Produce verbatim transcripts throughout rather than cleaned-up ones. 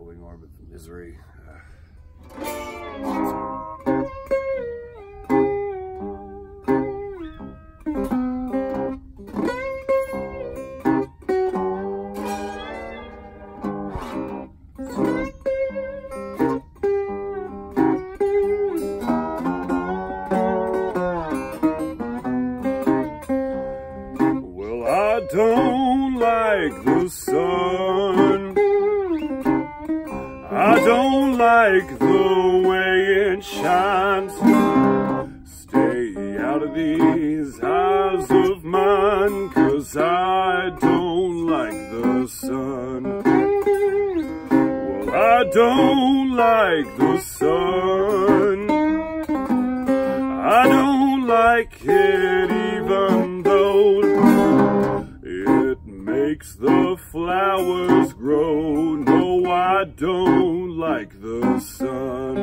following Orbit of Misery. Uh, well, I don't like the sun. I don't like the way it shines. Stay out of these eyes of mine, 'cause I don't like the sun. Well, I don't like the sun. I don't like it even though it makes the flowers grow. No, I don't like the sun.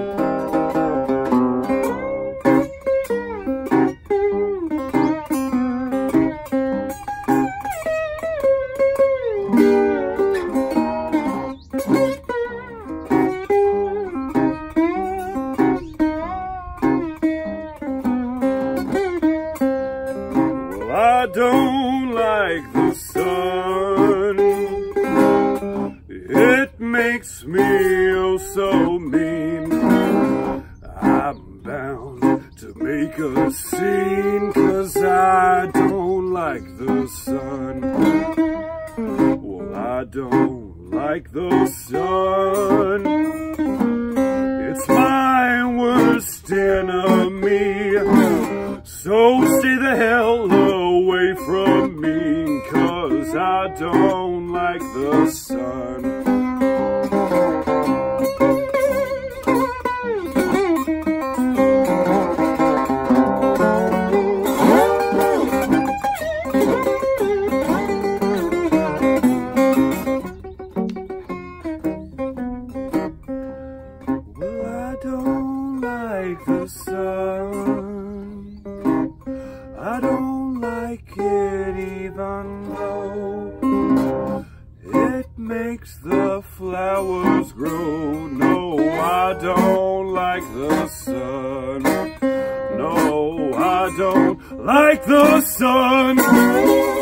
I don't like the sun. It makes me oh so mean. I'm bound to make a scene, 'cause I don't like the sun. Well, I don't like the sun. It's my worst enemy. So stay the hell away from me, 'cause I don't like the sun. Well, I don't like the sun. I don't like it even though it makes the flowers grow. No, I don't like the sun. No, I don't like the sun.